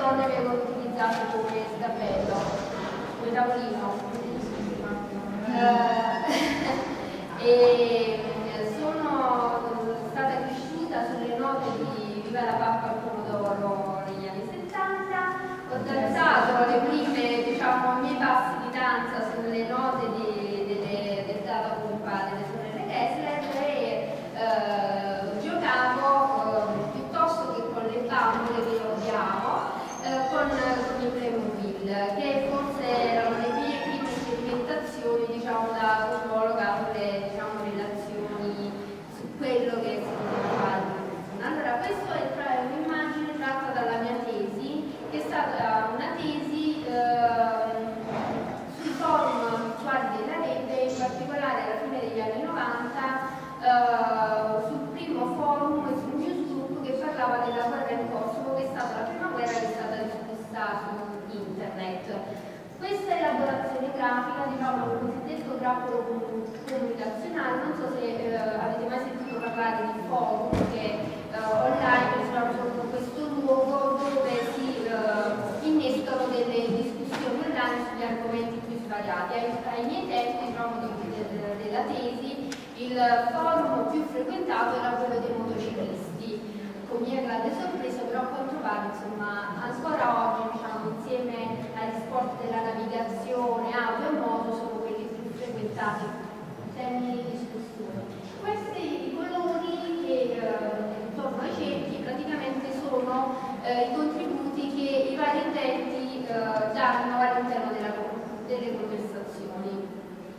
donne vengono utilizzate come sgabello, come tavolino. E sono stata cresciuta sulle note di Viva la pappa al pomodoro negli anni 70, ho danzato le prime, diciamo, i miei passi di danza sulle note del Data Pompa delle sorelle Kessler e giocavo piuttosto che con le bambole che odiavo con il Playmobil, che forse erano le mie prime sperimentazioni, diciamo, da psicologa sulle, diciamo, relazioni, su quello che si poteva fare. Allora, questa è un'immagine tratta dalla mia tesi, che è stata una tesi sui forum attuali della rete, in particolare alla fine degli anni 90, sul primo forum sul newsgroup che parlava della guerra in Kosovo, che è stata la prima guerra che è stata discussa su internet. Questa elaborazione grafica, diciamo, il cosiddetto grappolo comunicazionale, non so se avete mai sentito parlare di forum che online, diciamo, sono questo luogo dove si innescano delle discussioni online sugli argomenti più svariati. Ai miei tempi, diciamo, della tesi, il forum più frequentato era quello dei motociclisti. Con mia grande sorpresa, però a quanto pare, insomma, ancora oggi, diciamo, insieme agli sport della navigazione, auto e moto, sono quelli più frequentati in termini di discussione. Questi colori che intorno ai cerchi praticamente sono i contributi che i vari utenti danno all'interno delle conversazioni.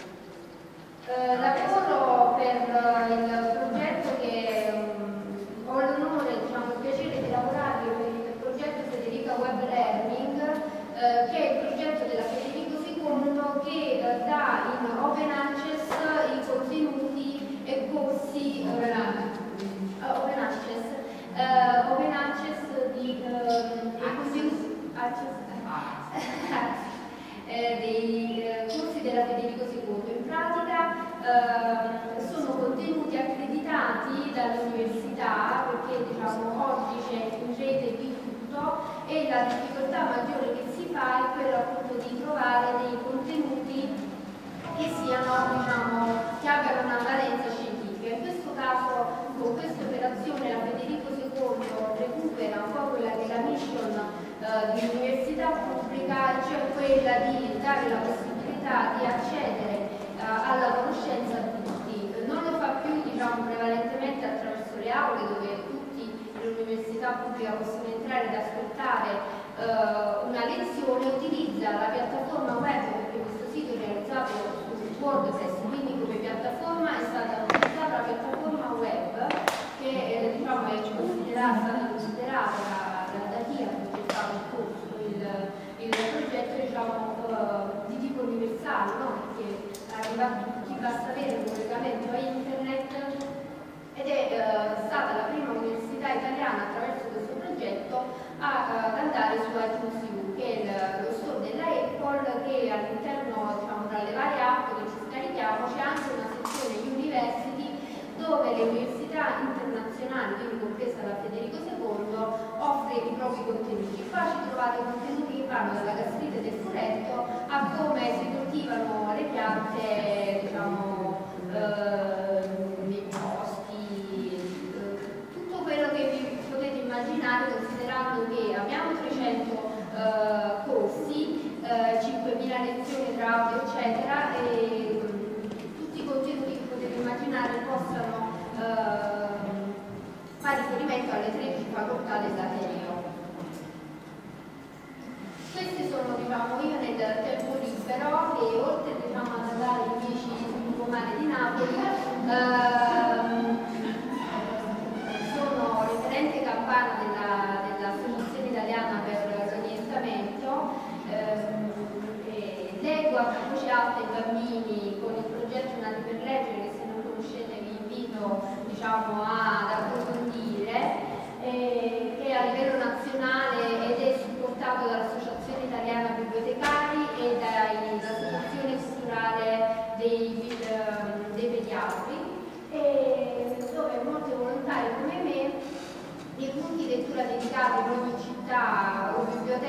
Lavoro per il progetto che ho l'onore, diciamo, il piacere di lavorare per il progetto Federica Web Learning, che è il progetto della Federico II che dà in open access i contenuti e corsi open access di dei corsi della Federico II. In pratica sono contenuti accreditati dalle università, perché, diciamo, oggi c'è in rete di tutto e la difficoltà maggiore che si fa è quella, appunto, di trovare dei contenuti che siano, diciamo, che abbiano una valenza scientifica. In questo caso, con questa operazione, la Federico II recupera un po' quella che è la mission di un'università pubblica, cioè quella di dare la possibilità di accedere alla conoscenza a tutti. Non lo fa più, diciamo, prevalentemente attraverso le aule, dove tutti in università pubblica possono entrare ed ascoltare una lezione, utilizza la piattaforma web, perché questo sito è realizzato su WordPress, quindi come piattaforma è stata utilizzata la piattaforma web, che diciamo, è stata considerata da chi ha progettato il corso, il progetto, diciamo, di tipo universale, no? Perché chi basta avere un collegamento a internet, ed è stata la prima università italiana attraverso questo progetto ad andare su iTunes U, che è lo store della Apple, che all'interno, diciamo, tra le varie app che ci scarichiamo c'è anche una sezione University dove le università internazionali, quindi compresa la Federico II, offre i propri contenuti. Qua ci trovate contenuti che vanno dalla gastrite del furetto a come si coltivano le piante, diciamo, nei boschi, tutto quello che vi potete immaginare, considerando che abbiamo 300 corsi, 5.000 lezioni tra audio, eccetera, e tutti i contenuti che potete immaginare possano fare riferimento alle 13 facoltà dell'Ateneo. Questi sono, diciamo, io nel tempo libero, e oltre, diciamo, ad andare in bici sul lungomare di Napoli, sono referente campana dell'Associazione Italiana per l'Orientamento, leggo a voce alta i bambini con il progetto Nati per Leggere, che se non conoscete vi invito, diciamo, ad approfondire, che è a livello nazionale ed è supportato dall'Associazione Italiana Bibliotecari e dall'Associazione Culturale dei Pediatri, dove molti volontari come me, nei punti lettura dedicati in ogni città o biblioteca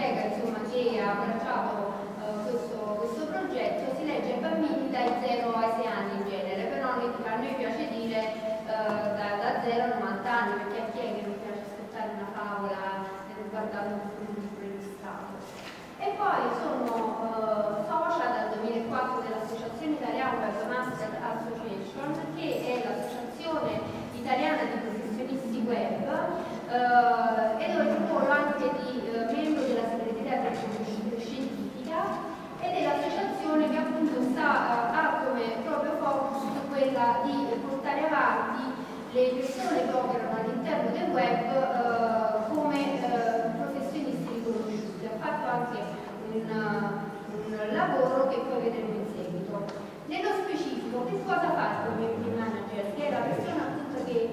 50 anni, perché a chi è che non piace ascoltare una favola guardando un libro illustrato. E poi sono socia dal 2004 dell'Associazione Italiana Webmaster Association, che è l'associazione italiana di professionisti web, e dove ho il ruolo anche di membro della segreteria scientifica, ed è l'associazione che appunto ha come proprio focus quella di portare avanti le persone che operano all'interno del web come professionisti riconosciuti. Ha fatto anche un lavoro che poi vedremo in seguito. Nello specifico, che cosa fa il community manager? Che è la persona appunto che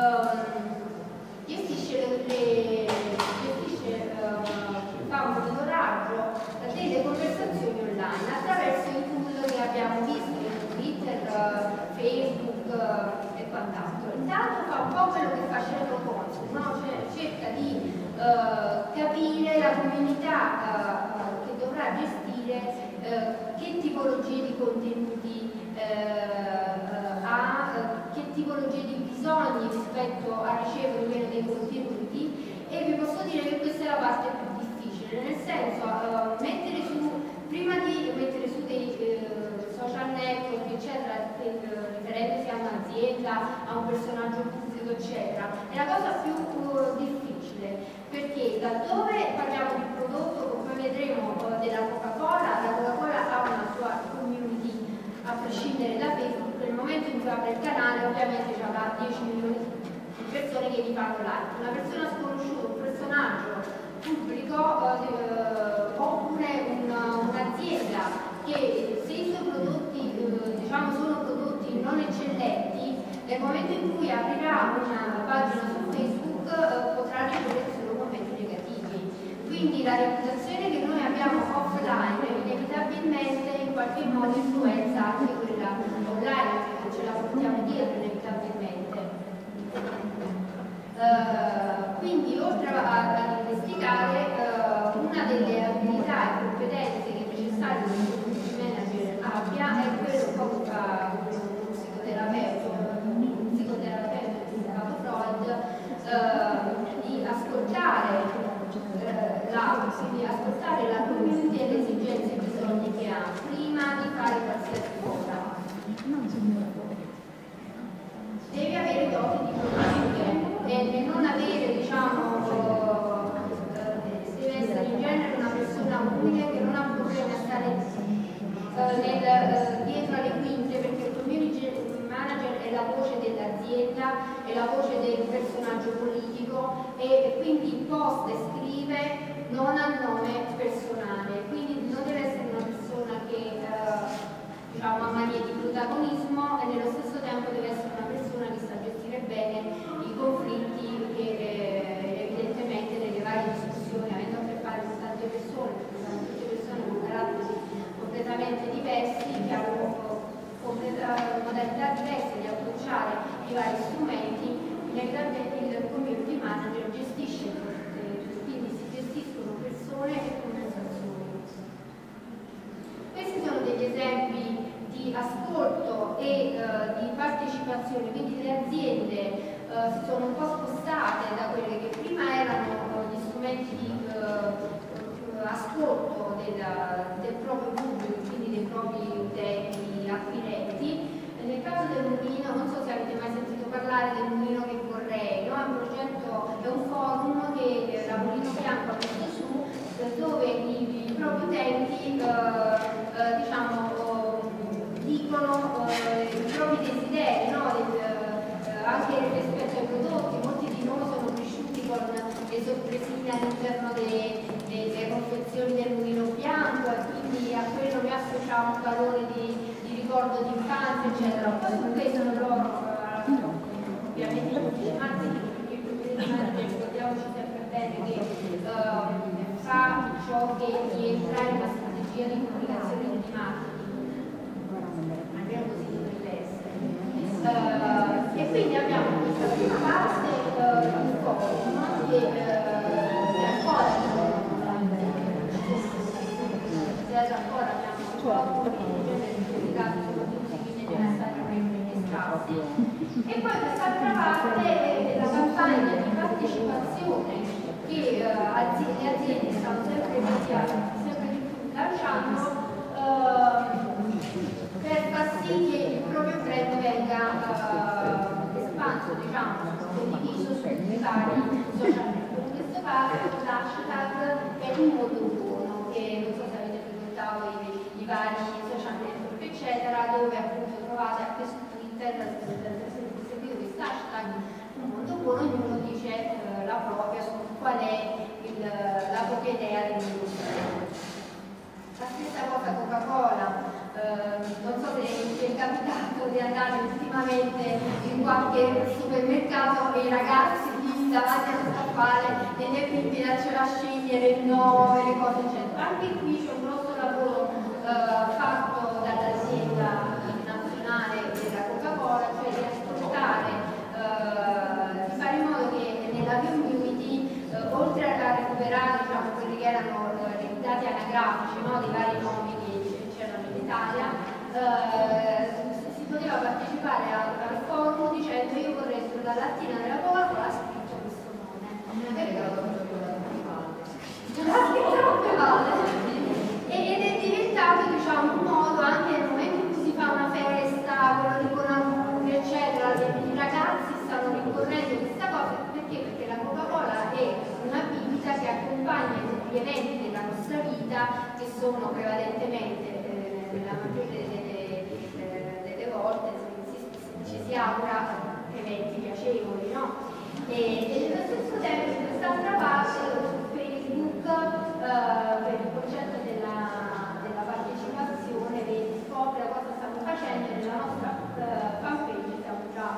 fa un monitoraggio delle conversazioni online attraverso i tool che abbiamo visto in Twitter, Facebook e quant'altro. Intanto fa un po' quello che fa Sherlock Holmes, no? Cioè, cerca di capire la comunità che dovrà gestire, che tipologie di contenuti ha, che tipologie di bisogni rispetto a ricevere meno dei contenuti, e vi posso dire che questa è la parte più difficile, nel senso prima di mettere su dei social network eccetera, riferendosi a un'azienda, a un personaggio pubblico eccetera, è la cosa più difficile, perché laddove parliamo di prodotto, come vedremo, della Coca-Cola, la Coca-Cola ha una sua community a prescindere da Facebook. Nel momento in cui apre il canale ovviamente ci avrà 10 milioni di persone che gli fanno like. Una persona sconosciuta, un personaggio pubblico, oppure un'azienda che, se i suoi prodotti diciamo sono prodotti non eccellenti, nel momento in cui aprirà una pagina su Facebook potrà ricevere solo commenti negativi. Quindi la reputazione che noi abbiamo offline inevitabilmente in qualche modo influenza anche quella online, perché ce la portiamo dietro inevitabilmente. Quindi oltre ad investigare, una delle abilità e competenze che è necessario che il community manager abbia è quello che fa un psicoterapeuta Freud, di ascoltare la community e le esigenze e i bisogni che ha prima di fare qualsiasi cosa. Devi avere doti di produzione e non avere, diciamo, deve essere in genere una persona umile che non ha problemi a stare dietro alle quinte, perché il community manager è la voce dell'azienda, è la voce del personaggio politico, e quindi posta e scrive non a nome personale, quindi non deve essere una persona che diciamo, ha manie di protagonismo, e nello stesso tempo deve essere una persona che sa gestire bene i conflitti che evidentemente nelle varie discussioni, avendo a che fare con tante persone, perché sono tutte persone con caratteri completamente diversi, che hanno modalità diverse di approcciare i vari strumenti, inevitabilmente il community manager gestisce, quindi si gestiscono persone e conversazioni. Questi sono degli esempi di ascolto e di partecipazione, quindi le aziende si sono un po' spostate da quelle che prima erano gli strumenti di ascolto del proprio pubblico, quindi dei propri utenti acquirenti. Nel caso del mulino, non so se avete mai sentito parlare del mulino che vorrei, no? È un progetto, è un forum che la Mulino Bianco ha messo su, dove i propri utenti diciamo, dicono i propri desideri, no? Anche rispetto ai prodotti. Molti di noi sono cresciuti con le sorpresine all'interno delle confezioni del mulino bianco, e quindi a quello ne associamo un valore di ricordo di infanzia, eccetera. Poi su questo loro ovviamente il marketing, perché il community manager, ricordiamoci sempre bene che fa ciò che rientra in una strategia di comunicazione e di marketing, almeno così dovrebbe essere. E quindi abbiamo questa prima parte di forum che ancora abbiamo un po' dedicato soprattutto ai necessari pronunciarsi. E poi quest'altra parte è la campagna di partecipazione che le aziende stanno sempre di più lanciando per far sì che il proprio brand venga espanso, diciamo, condiviso sui vari social network. In questo caso l'hashtag è un modo buono, che non so se avete frequentato i vari social network eccetera, dove appunto trovate anche su Twitter, se seguite questo hashtag un mondo buono, ognuno dice la propria su qual è la propria idea del mondo. La stessa cosa Coca-Cola, non so se vi è capitato di andare ultimamente in qualche supermercato e i ragazzi lì davanti allo scaffale e le bambine a scegliere il nome, le cose eccetera. Anche qui c'è un grosso lavoro fatto dall'azienda nazionale della Coca-Cola, cioè di ascoltare, di fare in modo che nella community, oltre a recuperare diciamo, quelli che erano i dati anagrafici, no, dei vari nomi che c'erano in Italia, si poteva partecipare al forum dicendo io vorrei sulla lattina della Coca-Cola scritto questo nome. Ed è diventato diciamo, un modo anche nel momento in cui si fa una festa, quello di buon augurio, eccetera, i ragazzi stanno rincorrendo questa cosa perché la Coca-Cola è una bibita che accompagna gli eventi della nostra vita che sono prevalentemente nella maggiore delle volte ci si augura eventi piacevoli, no? E nello stesso tempo in quest'altra parte su Facebook per il concetto della partecipazione vedi, scopre cosa stiamo facendo nella nostra fanpage, siamo già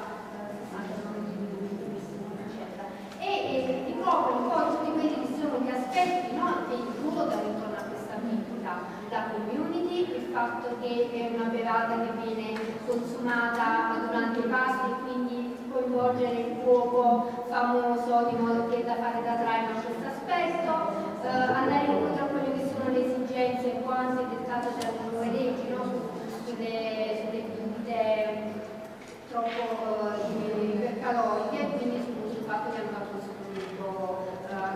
69 eccetera, e ti copre un po' tutti quelli che sono gli aspetti, no? Che ruotano intorno a questa bibita, la community, il fatto che è una bevanda che viene consumata durante i pasti e quindi coinvolgere il fuoco famoso di modo che da fare da traino a questo aspetto, andare incontro a quelle che sono le esigenze quanto dettate dalle nuove leggi, no? sulle bibite troppo ipercaloriche, quindi sul fatto che hanno fatto un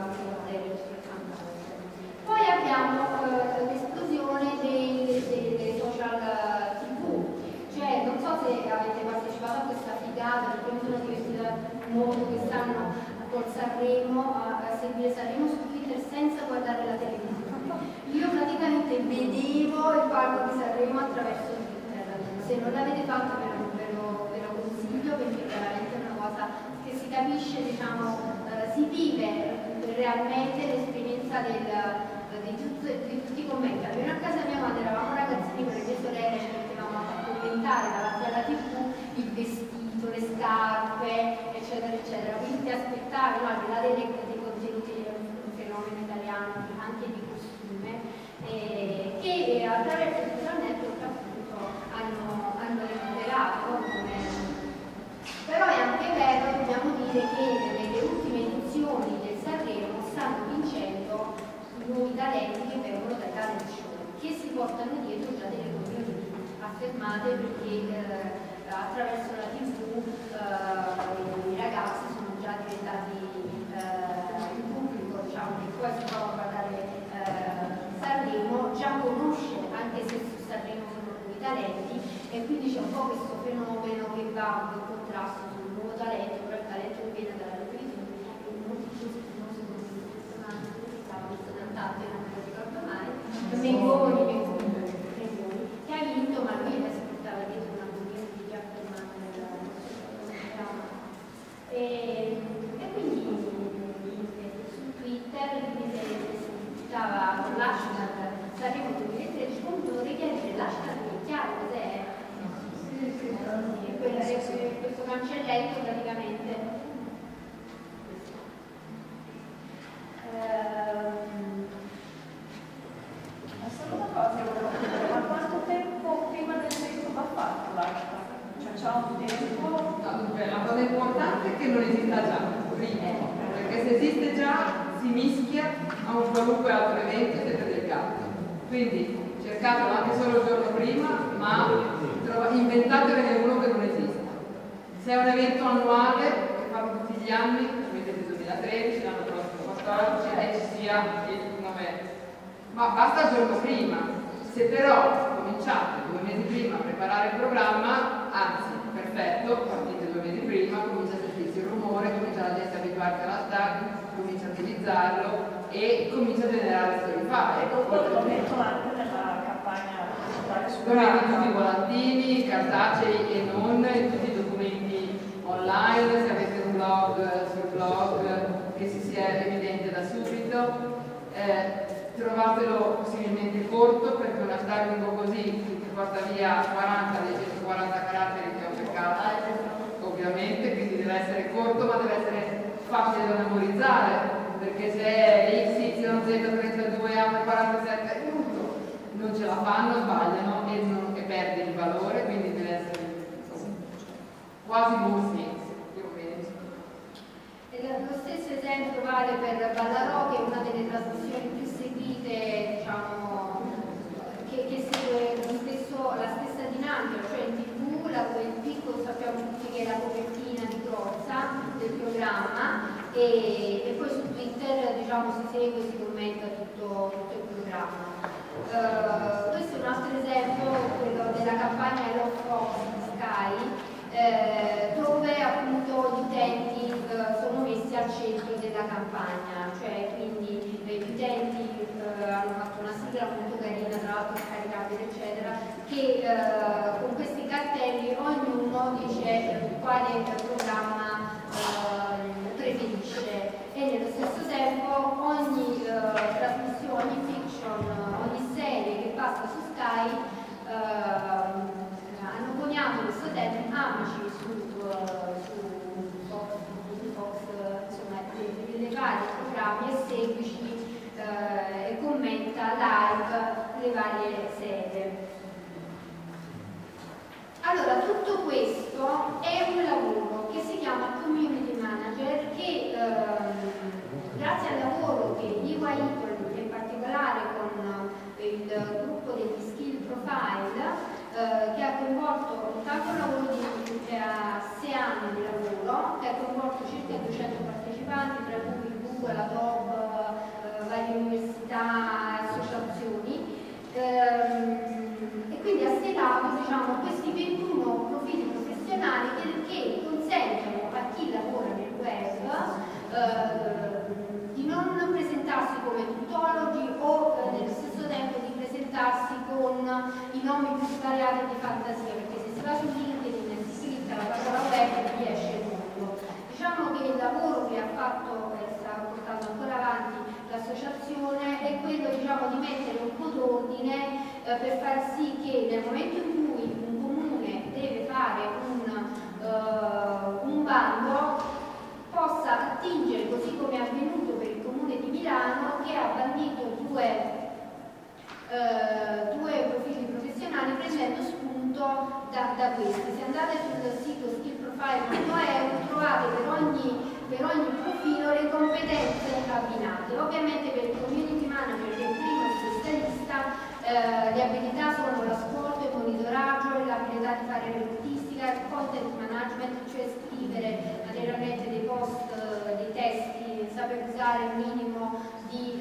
poi abbiamo l'esplosione dei social TV, cioè non so se avete partecipato a questa figata, perché mi sono divertita molto quest'anno col Sanremo, a seguire Sanremo su Twitter senza guardare la televisione. Io praticamente vedevo il palco di Sanremo attraverso Twitter, se non l'avete fatto ve lo consiglio perché è veramente una cosa che si capisce, diciamo, si vive realmente l'esperienza di tutti i commenti. Almeno a casa mia quando eravamo ragazzini con le mie sorelle ci mettevamo a commentare davanti alla TV il vestito, le scarpe, eccetera, eccetera. Quindi ti aspettavi, no, al di là dei contenuti un fenomeno italiano, anche di costume, che attraverso il social network appunto hanno recuperato. Però è anche vero, dobbiamo dire che nelle ultime edizioni del Sanremo stanno vincendo nuovi talenti che vengono dai talent show, che si portano dietro già delle community affermate perché attraverso la TV i ragazzi sono già diventati il pubblico, diciamo, che poi si trova a guardare Sanremo, già conosce, anche se su Sanremo sono nuovi talenti, e quindi c'è un po' questo fenomeno che va in contrasto sul nuovo talento, però il talento che viene dalla televisione e molti più non si cantante, non me lo ricordo mai, Mengoni, che ha vinto, ma lui si portava dietro una community già fermata e quindi su Twitter si stava con l'hashtag Sanremo 2013, comunque vorrei chiedere l'hashtag è chiaro cos'è? Questo cancelletto praticamente. La seconda cosa volevo chiedere, ma quanto tempo prima del tempo va fatto l'hashtag? Cioè c'è un tempo? La cosa importante è che non esista già, prima, perché se esiste già si mischia a un qualunque altro evento e siete del gatto. Quindi cercatelo anche solo il giorno prima, ma inventatevene uno che non esista. Se è un evento annuale che fanno tutti gli anni, avete il 2013, l'anno prossimo 14 e ci sia il novembre. Ma basta il giorno prima. Se però cominciate 2 mesi prima a preparare il programma, anzi, perfetto, partite 2 mesi prima, comincia a sentirsi il rumore, comincia la gente a abituarsi alla stack, comincia a utilizzarlo e comincia a generare storyfile. E dopo lo metto anche nella campagna lo metti in tutti i volantini, cartacei e non, in tutti i documenti online, se avete un blog sul blog che si sia evidente da subito. Trovatelo possibilmente corto, perché una star lungo così che porta via 40 dei 140 caratteri che è un peccato, ovviamente, quindi deve essere corto ma deve essere facile da memorizzare, perché se è x, y, z, 32, a 47 è tutto, non ce la fanno, sbagliano e perde il valore, quindi deve essere quasi buon più o meno. Lo stesso esempio vale per Ballarò, che è una delle trasmissioni più seguite, diciamo, che segue la stessa dinamica, cioè in TV, il piccolo sappiamo tutti che è la copertina di Crozza del programma e poi su Twitter, diciamo, si segue e si commenta tutto il programma. Questo è un altro esempio, quello della campagna Love Fox di Sky, dove appunto gli utenti sono messi al centro della campagna, cioè quindi gli utenti hanno fatto una sigla molto carina, tra l'altro scaricabile eccetera, che con questi cartelli ognuno dice quale programma preferisce e nello stesso tempo ogni trasmissione, ogni fiction, ogni serie che passa su Sky hanno coniato questo termine amici su Fox, insomma, dei vari programmi e seguici e commenta live le varie serie. Allora, tutto questo è un lavoro che si chiama Community Manager che grazie al lavoro che l'IWA Italy, in particolare con il gruppo degli Skill Profile, che ha coinvolto intanto un lavoro di 6 anni di lavoro, che ha coinvolto circa 200 partecipanti, tra cui Google, Adobe, varie università, associazioni, e quindi ha stilato, diciamo, questi 21 profili professionali che consentono a chi lavora nel web di non presentarsi come tutologi o nello stesso tempo di presentarsi con i nomi più svariati di fantasia, perché se si va su LinkedIn e si clicca la parola web vi esce il mondo. Diciamo che il lavoro che ha fatto e sta portando ancora avanti l'associazione è quello, diciamo, di mettere un po' d'ordine per far sì che nel momento in cui un comune deve fare un bando possa attingere, così come è avvenuto per il comune di Milano, che ha bandito due profili professionali prendendo spunto da questi. Se andate sul sito skillprofile.eu trovate per ogni profilo le competenze abbinate. Ovviamente per il community manager, che è il primo di questa lista, le abilità sono l'ascolto, il monitoraggio, l'abilità di fare reportistica, il content management, cioè scrivere materialmente dei post, dei testi, saper usare il minimo di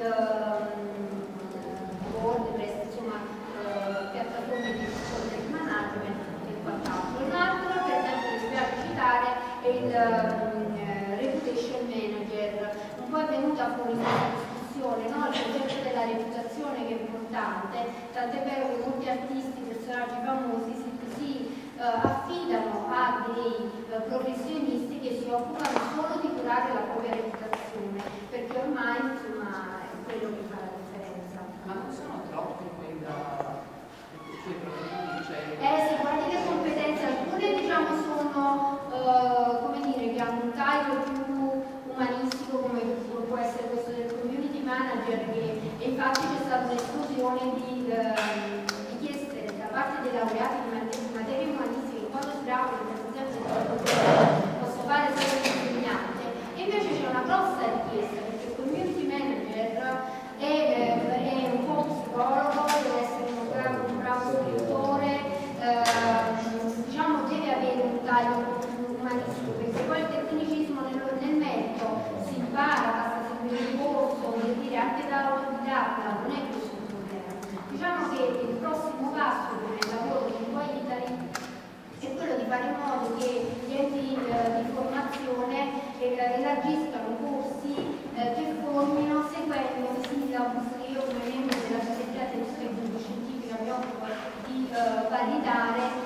WordPress, insomma piattaforme di content management e quant'altro. Un altro, per esempio, che mi piace citare è il reputation manager. Un po' è venuta fuori questa discussione, no? Il concetto della reputazione che è importante, tant'è vero che molti artisti, personaggi famosi si affidano a dei professionisti che si occupano solo di curare la propria reputazione, perché ormai, insomma, è quello che fa la differenza. Ma non sono troppi quei profili? Se guardi le competenze, alcune, diciamo, sono come dire, che hanno un taglio più umanistico, come può essere questo del community manager, e infatti c'è stata un'esplosione di richieste da parte dei laureati di materie umanistiche. Quando si laurea posso fare solo l'insegnante, e invece c'è una grossa richiesta, perché il community manager è un po' psicologo, deve essere un bravo scrittore, diciamo deve avere un taglio un po' più umanistico parla non è questo il problema. Diciamo che il prossimo passo per il lavoro di Poi Italy è quello di fare in modo che gli enti di formazione elargiscano corsi che formino seguendo un syllabus che io come membro della segreteria scientifica mi occupo di validare